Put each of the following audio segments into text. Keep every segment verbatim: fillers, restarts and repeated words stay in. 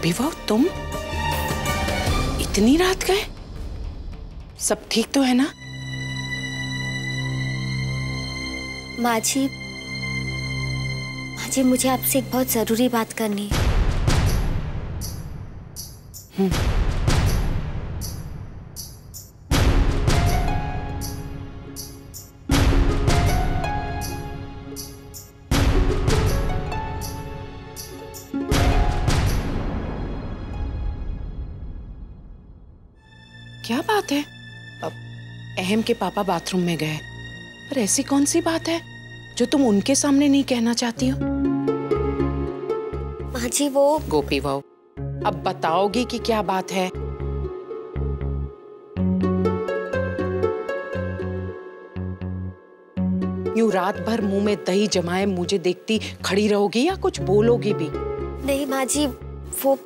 गोपी वाह, तुम इतनी रात गए? सब ठीक तो है ना? माँ जी, माँ जी मुझे आपसे एक बहुत जरूरी बात करनी है। हम्म। क्या बात है? अब अहम के पापा बाथरूम में गए, पर ऐसी कौन सी बात है जो तुम उनके सामने नहीं कहना चाहती हो? माँ जी वो गोपी वाह, अब बताओगी कि क्या बात है? यूं रात भर मुंह में दही जमाए मुझे देखती खड़ी रहोगी या कुछ बोलोगी भी? नहीं माँ जी, वो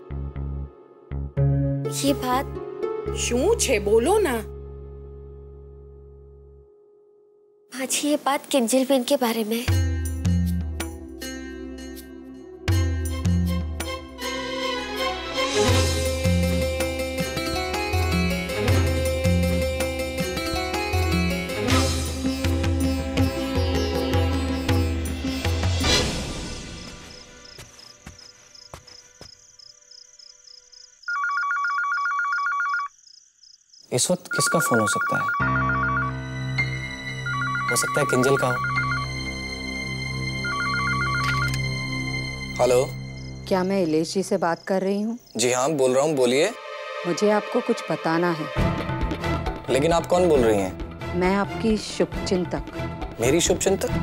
ये बात क्यों छे, बोलो ना। माँ जी ये बात किंजल बेन के बारे में। इस वक्त किसका फोन हो सकता है? हो सकता है किंजल का हो। हेलो, क्या मैं इलेश जी से बात कर रही हूँ? जी हाँ बोल रहा हूँ, बोलिए। मुझे आपको कुछ बताना है। लेकिन आप कौन बोल रही हैं? मैं आपकी शुभचिंतक। मेरी शुभचिंतक?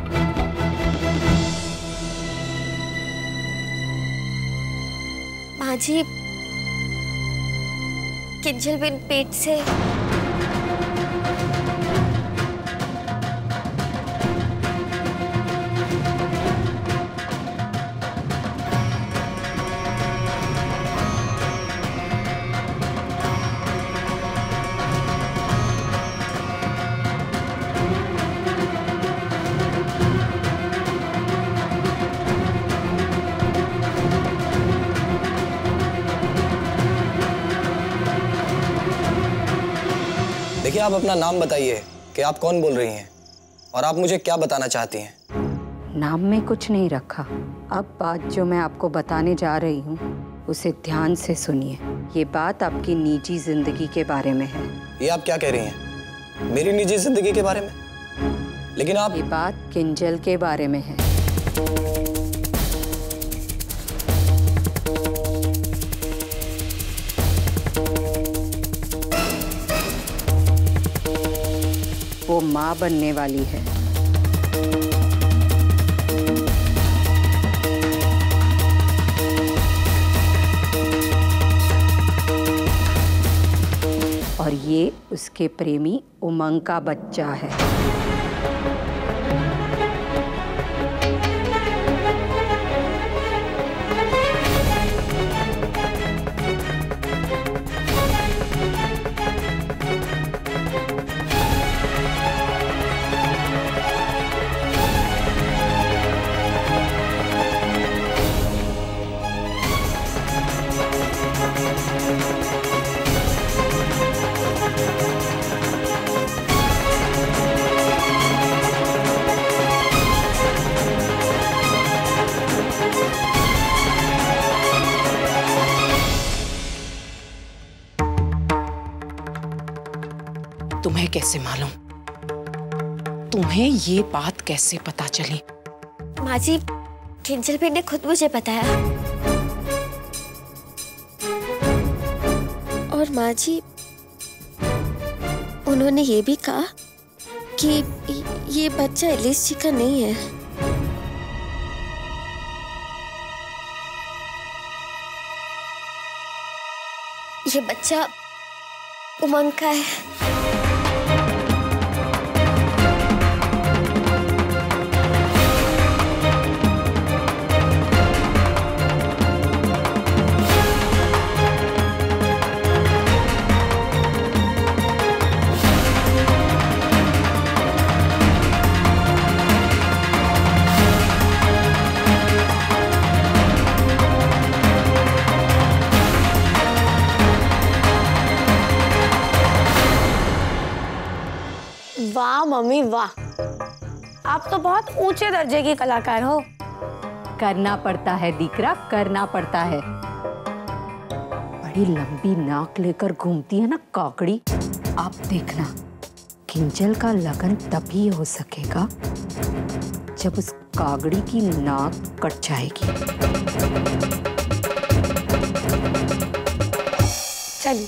माँ जी किंजल बेन पेट से देखिए, आप अपना नाम बताइए कि आप कौन बोल रही हैं और आप मुझे क्या बताना चाहती हैं। नाम में कुछ नहीं रखा। अब बात जो मैं आपको बताने जा रही हूँ उसे ध्यान से सुनिए। ये बात आपकी निजी जिंदगी के बारे में है। ये आप क्या कह रही हैं? मेरी निजी जिंदगी के बारे में? लेकिन आप ये बात किंजल के बारे में है। वो माँ बनने वाली है। और ये उसके प्रेमी उमंग का बच्चा है। तुम्हें कैसे मालूम? तुम्हें ये बात कैसे पता चली? माँ जी किंजल बेन ने खुद मुझे बताया। और माँ जी उन्होंने ये भी कहा कि ये बच्चा इलेश जी का नहीं है। ये बच्चा उमंग का है। वाह मम्मी वाह, आप तो बहुत ऊंचे दर्जे की कलाकार हो। करना पड़ता है दीकरा, करना पड़ता है। बड़ी लंबी नाक लेकर घूमती है ना काकड़ी। आप देखना, किंजल का लगन तभी हो सकेगा जब उस कागड़ी की नाक कट जाएगी। चलिए।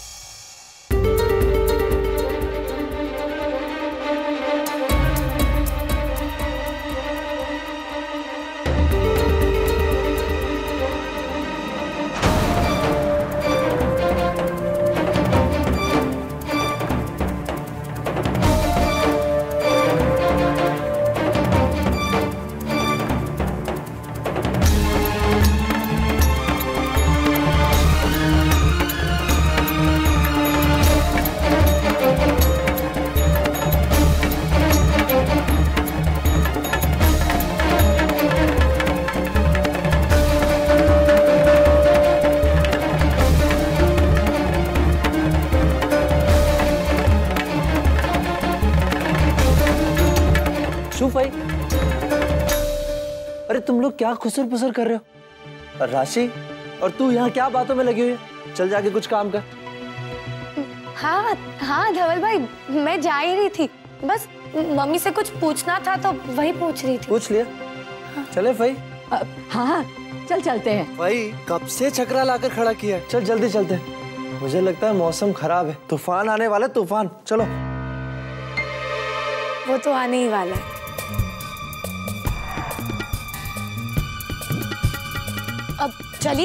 भाई, अरे तुम लोग क्या खुसर पुसर कर रहे हो? राशि, और तू यहाँ क्या बातों में लगी हुई है? चल जाके कुछ काम कर। हाँ हाँ धवल भाई, मैं जा ही रही थी, बस मम्मी से कुछ पूछना था तो वही पूछ रही थी। पूछ लिया? हाँ। चले भाई? हाँ हाँ चल चलते हैं। भाई कब से चक्रा लाकर खड़ा किया है, चल जल्दी चलते हैं। मुझे लगता है मौसम खराब है, तूफान आने वाला है, तूफान। चलो। वो तो आने ही वाला है। अब चलिए।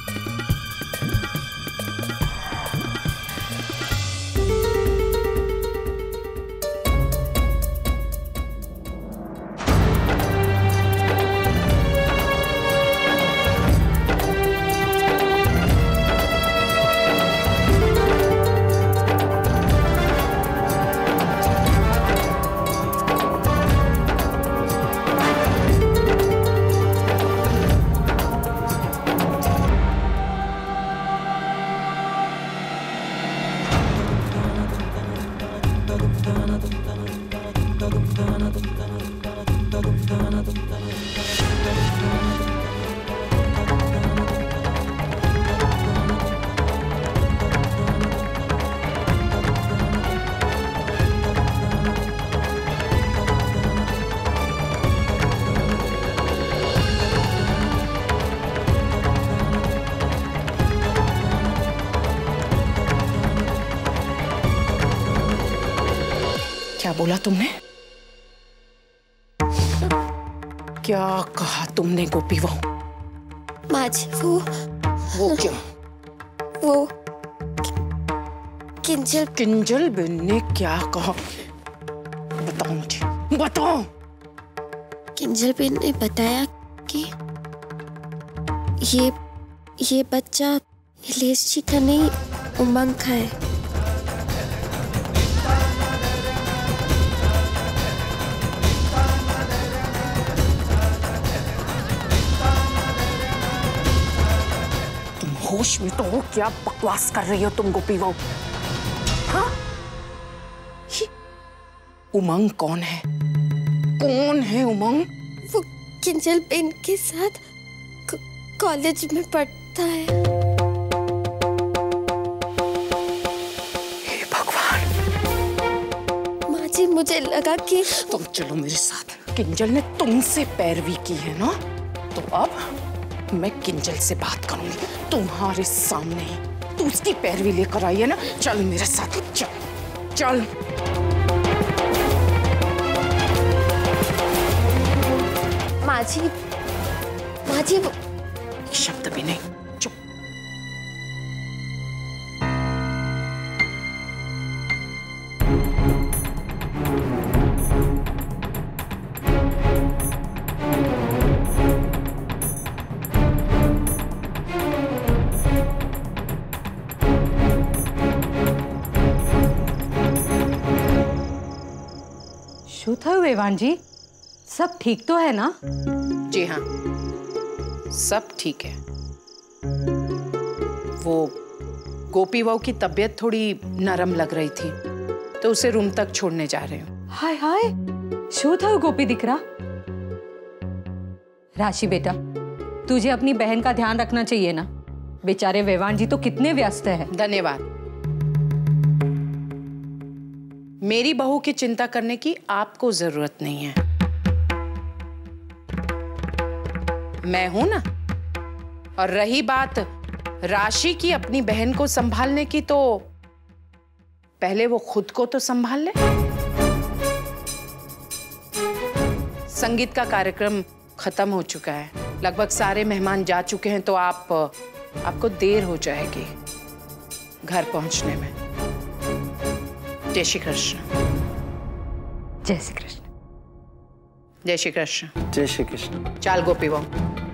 क्या बोला तुमने? क्या कहा तुमने गोपी बहू? माँ जी वो वो क्यों? वो किंजल किंजल बेन ने क्या कहा? बताओ मुझे, बताओ। किंजल बेन ने बताया कि ये ये बच्चा नीलेश जी का नहीं, उमंग का है। होश में तो हो, क्या बकवास कर रही हो तुम गोपी बहू? हाँ? उमंग कौन है? कौन है उमंग? वो किंजल बेन के साथ कॉलेज में पढ़ता है। हे भगवान! माँ जी मुझे लगा कि तुम चलो मेरे साथ। किंजल ने तुमसे पैरवी की है ना, तो अब मैं किंजल से बात करूंगी तुम्हारे सामने ही। तू उसकी पैरवी लेकर आई है ना, चल मेरे साथ, चल चल। माँ जी, माँ जी वो... शब्द भी नहीं, चुप। शुद्ध है वेवान जी, सब ठीक तो है ना? जी हाँ, सब ठीक है। वो गोपी बहू की तबीयत थोड़ी नरम लग रही थी, तो उसे रूम तक छोड़ने जा रहे हूँ। हाय हाय, शो था गोपी दिख रहा। राशि बेटा, तुझे अपनी बहन का ध्यान रखना चाहिए ना। बेचारे वेवान जी तो कितने व्यस्त हैं। धन्यवाद। मेरी बहू की चिंता करने की आपको जरूरत नहीं है। मैं हूं ना। और रही बात राशि की अपनी बहन को संभालने की, तो पहले वो खुद को तो संभाल ले। संगीत का कार्यक्रम खत्म हो चुका है, लगभग सारे मेहमान जा चुके हैं, तो आप आपको देर हो जाएगी घर पहुंचने में। जय श्री कृष्ण। जय श्री कृष्ण। जय श्री कृष्ण। जय श्री कृष्ण। चाल गोपी बहू।